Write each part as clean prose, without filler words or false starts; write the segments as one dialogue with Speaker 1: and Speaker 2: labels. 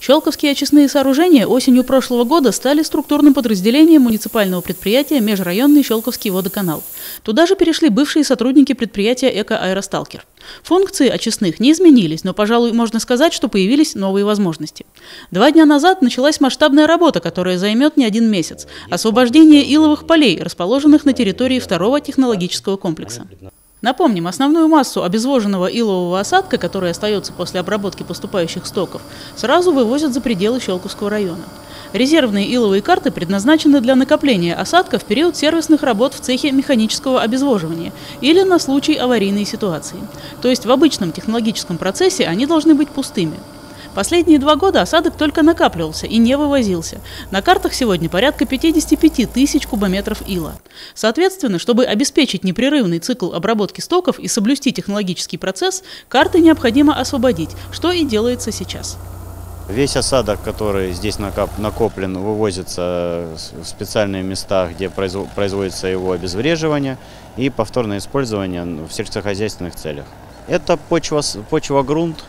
Speaker 1: Щелковские очистные сооружения осенью прошлого года стали структурным подразделением муниципального предприятия «Межрайонный Щелковский водоканал». Туда же перешли бывшие сотрудники предприятия «Эко-Аэросталкер». Функции очистных не изменились, но, пожалуй, можно сказать, что появились новые возможности. 2 дня назад началась масштабная работа, которая займет не 1 месяц – освобождение иловых полей, расположенных на территории 2-го технологического комплекса. Напомним, основную массу обезвоженного илового осадка, который остается после обработки поступающих стоков, сразу вывозят за пределы Щелковского района. Резервные иловые карты предназначены для накопления осадка в период сервисных работ в цехе механического обезвоживания или на случай аварийной ситуации. То есть в обычном технологическом процессе они должны быть пустыми. Последние 2 года осадок только накапливался и не вывозился. На картах сегодня порядка 55 тысяч кубометров ила. Соответственно, чтобы обеспечить непрерывный цикл обработки стоков и соблюсти технологический процесс, карты необходимо освободить, что и делается сейчас.
Speaker 2: Весь осадок, который здесь накоплен, вывозится в специальные места, где производится его обезвреживание и повторное использование в сельскохозяйственных целях. Это почва-грунт,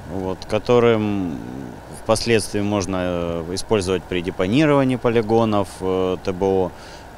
Speaker 2: которым впоследствии можно использовать при депонировании полигонов ТБО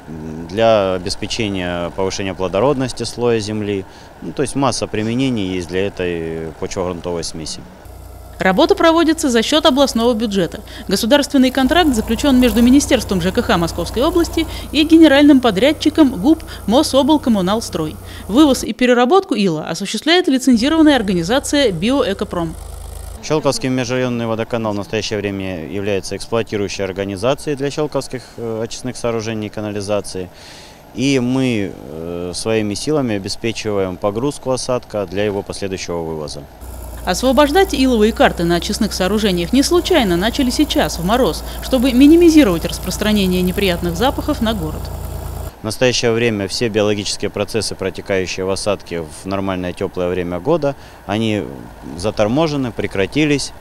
Speaker 2: для обеспечения повышения плодородности слоя земли. То есть масса применений есть для этой почвогрунтовой смеси.
Speaker 1: Работа проводится за счет областного бюджета. Государственный контракт заключен между Министерством ЖКХ Московской области и генеральным подрядчиком ГУП Мособлкоммуналстрой. Вывоз и переработку ила осуществляет лицензированная организация «Биоэкопром».
Speaker 2: Щелковский межрайонный водоканал в настоящее время является эксплуатирующей организацией для щелковских очистных сооружений и канализации. И мы своими силами обеспечиваем погрузку осадка для его последующего вывоза.
Speaker 1: Освобождать иловые карты на очистных сооружениях не случайно начали сейчас, в мороз, чтобы минимизировать распространение неприятных запахов на город.
Speaker 2: В настоящее время все биологические процессы, протекающие в осадке в нормальное теплое время года, они заторможены, прекратились,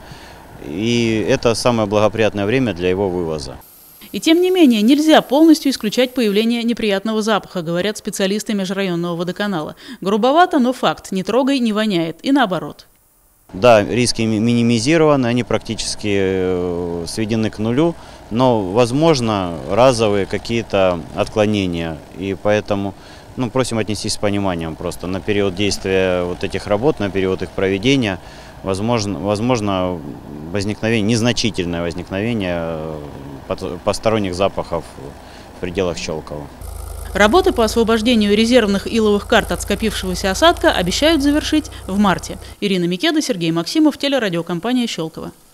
Speaker 2: и это самое благоприятное время для его вывоза.
Speaker 1: И тем не менее, нельзя полностью исключать появление неприятного запаха, говорят специалисты межрайонного водоканала. Грубовато, но факт – не трогай, не воняет, и наоборот.
Speaker 2: Да, риски минимизированы, они практически сведены к нулю, но возможно разовые какие-то отклонения. И поэтому просим отнестись с пониманием просто. На период действия этих работ, на период их проведения, возможно возникновение, незначительное возникновение посторонних запахов в пределах Щелкова.
Speaker 1: Работы по освобождению резервных иловых карт от скопившегося осадка обещают завершить в марте. Ирина Микеда, Сергей Максимов, телерадиокомпания «Щелково».